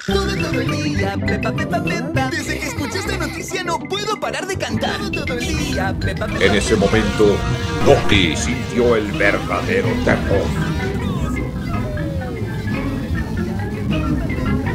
Todo el día, Pepa, Pepa, Pepa. Desde que escuché esta noticia no puedo parar de cantar. Todo el día, Pepa, Pepa. En ese momento, Loki sintió el verdadero terror.